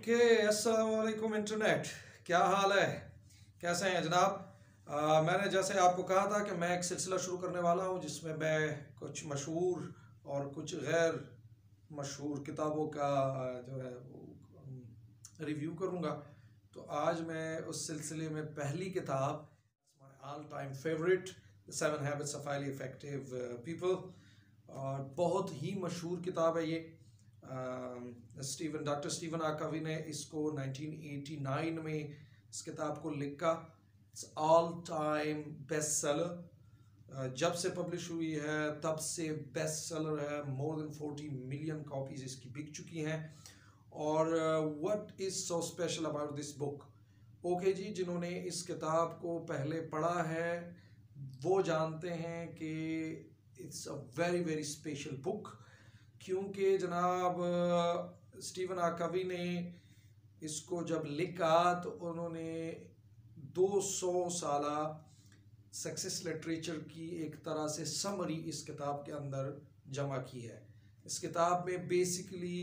Okay, अस्सलाम वालेकुम internet. क्या हाल है, कैसे हैं जनाब? मैंने जैसे आपको कहा था कि मैं एक सिलसिला शुरू करने वाला हूं जिसमें मैं कुछ मशहूर और कुछ गैर मशहूर किताबों का जो है वो रिव्यू करूंगा। तो आज मैं उस सिलसिले में पहली किताब, my all time favourite, the 7 habits of highly effective people, और बहुत ही मशहूर किताब है ये। डॉक्टर स्टीवन आर कवी ने इसको 1989 में इस किताब को लिखा। It's all time best seller. जब से पब्लिश हुई है तब से बेस्ट सेलर है। मोर देन 40 मिलियन कॉपीज इसकी बिक चुकी हैं। और what is so special about this book? Okay जी, जिन्होंने इस किताब को पहले पढ़ा है वो जानते हैं कि it's a very very special book, क्योंकि जनाब स्टीवन आर कवी ने इसको जब लिखा तो उन्होंने 200 साला सक्सेस लिटरेचर की एक तरह से समरी इस किताब के अंदर जमा की है। इस किताब में बेसिकली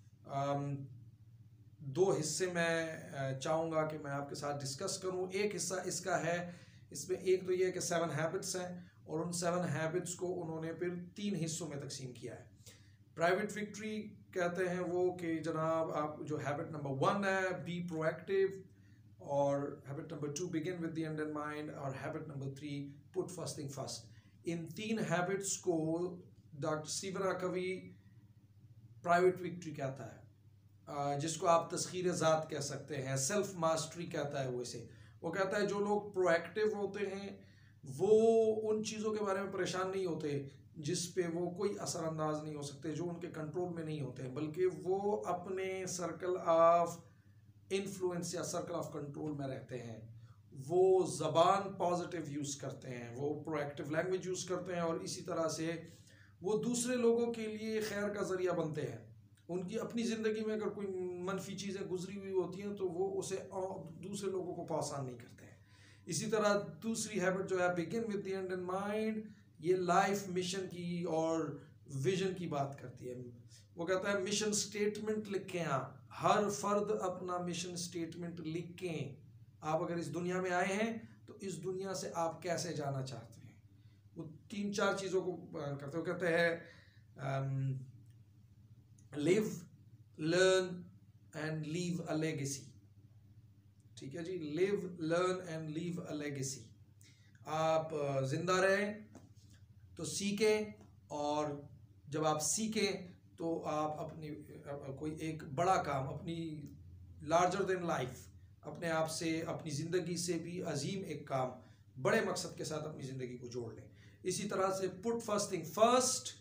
दो हिस्से मैं चाहूँगा कि मैं आपके साथ डिस्कस करूँ। एक हिस्सा इसका है, इसमें एक तो ये है कि 7 हैबिट्स हैं और उन 7 हैबिट्स को उन्होंने फिर 3 हिस्सों में तकसीम किया है। प्राइवेट विक्ट्री कहते हैं वो कि जनाब आप जो हैबिट नंबर 1 है, बी प्रोएक्टिव, और habit number 2, begin with the end in mind, और habit number 3, put first thing first. इन 3 हैबिट्स को doctor Steven R Covey private victory कहता है, जिसको आप तस्खीर ज़ात कह सकते हैं, सेल्फ मास्टरी कहता है वो इसे। वो कहता है जो लोग प्रोएक्टिव होते हैं वो उन चीज़ों के बारे में परेशान नहीं होते जिस पे वो कोई असरअंदाज नहीं हो सकते, जो उनके कंट्रोल में नहीं होते, बल्कि वो अपने सर्कल ऑफ इन्फ्लुएंस या सर्कल ऑफ कंट्रोल में रहते हैं। वो ज़बान पॉजिटिव यूज़ करते हैं, वो प्रोएक्टिव लैंग्वेज यूज़ करते हैं, और इसी तरह से वो दूसरे लोगों के लिए खैर का ज़रिया बनते हैं। उनकी अपनी ज़िंदगी में अगर कोई मनफी चीज़ें गुजरी हुई होती हैं तो वो उसे दूसरे लोगों को पासान नहीं करते हैं। इसी तरह दूसरी हैबिट जो है, begin with the end in mind, ये लाइफ मिशन की और विजन की बात करती है। वो कहता है मिशन स्टेटमेंट लिखें आप, हर फर्द अपना मिशन स्टेटमेंट लिखें। आप अगर इस दुनिया में आए हैं तो इस दुनिया से आप कैसे जाना चाहते हैं। वो 3-4 चीज़ों को बयान करते हैं। वो कहते हैं live, learn and leave a legacy. ठीक है जी, live, learn and leave a legacy. आप जिंदा रहें तो सीखें, और जब आप सीखें तो आप अपनी कोई एक बड़ा काम, अपनी लार्जर देन लाइफ, अपने आप से, अपनी ज़िंदगी से भी अजीम एक काम, बड़े मकसद के साथ अपनी ज़िंदगी को जोड़ लें। इसी तरह से पुट फर्स्ट थिंग फर्स्ट।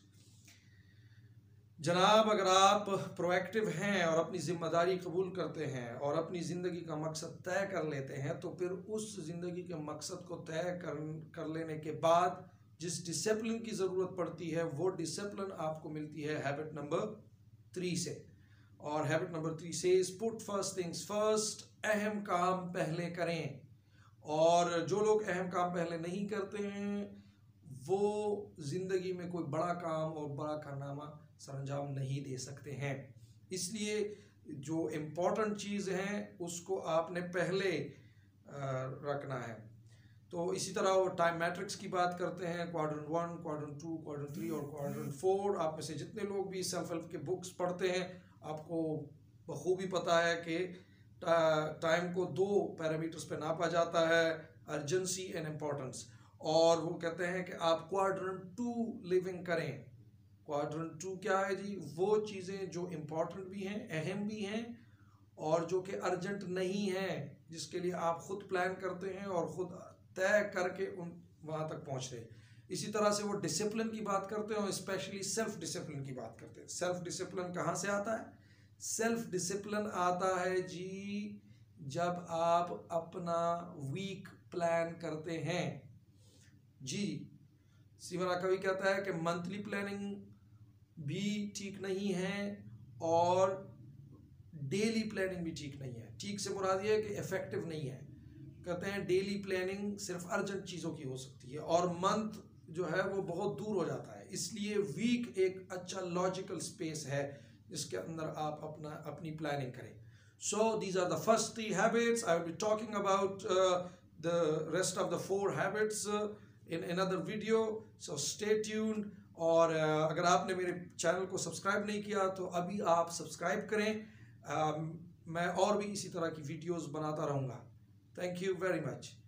जनाब अगर आप प्रोएक्टिव हैं और अपनी ज़िम्मेदारी कबूल करते हैं और अपनी ज़िंदगी का मकसद तय कर लेते हैं, तो फिर उस ज़िंदगी के मकसद को तय कर लेने के बाद जिस डिसिप्लिन की ज़रूरत पड़ती है वो डिसिप्लिन आपको मिलती है हैबिट नंबर 3 से। और हैबिट नंबर 3 से is put first things first, अहम काम पहले करें। और जो लोग अहम काम पहले नहीं करते हैं वो ज़िंदगी में कोई बड़ा काम और बड़ा कारनामा सरंजाम नहीं दे सकते हैं। इसलिए जो इम्पोर्टेंट चीज़ हैं उसको आपने पहले रखना है। तो इसी तरह वो टाइम मैट्रिक्स की बात करते हैं, क्वाड्रेंट 1, क्वाड्रेंट 2, क्वाड्रेंट 3 और क्वाड्रेंट 4। आप में से जितने लोग भी सेल्फ हेल्प के बुक्स पढ़ते हैं आपको बखूबी पता है कि टाइम को 2 पैरामीटर्स पे नापा जाता है, अर्जेंसी एंड इम्पोर्टेंस। और वो कहते हैं कि आप क्वाड्रेंट 2 लिविंग करें। क्वाड्रेंट 2 क्या है जी? वो चीज़ें जो इम्पोर्टेंट भी हैं, अहम भी हैं, और जो कि अर्जेंट नहीं हैं, जिसके लिए आप खुद प्लान करते हैं और ख़ुद तय करके वहाँ तक पहुँच रहे। इसी तरह से वो डिसिप्लिन की बात करते हैं और स्पेशली सेल्फ डिसिप्लिन की बात करते हैं। सेल्फ डिसिप्लिन कहाँ से आता है? सेल्फ डिसिप्लिन आता है जी जब आप अपना वीक प्लान करते हैं। जी, स्टीवन आर कवी कहता है कि मंथली प्लानिंग भी ठीक नहीं है और डेली प्लानिंग भी ठीक नहीं है। ठीक से मुराद ये है कि इफेक्टिव नहीं है। कहते हैं डेली प्लानिंग सिर्फ अर्जेंट चीज़ों की हो सकती है और मंथ जो है वो बहुत दूर हो जाता है। इसलिए वीक एक अच्छा लॉजिकल स्पेस है जिसके अंदर आप अपनी प्लानिंग करें। So these are the first 3 habits. I will be talking about the rest of the 4 habits in another video. So stay tuned. और अगर आपने मेरे चैनल को सब्सक्राइब नहीं किया तो अभी आप सब्सक्राइब करें। मैं और भी इसी तरह की वीडियोस बनाता रहूँगा। Thank you very much.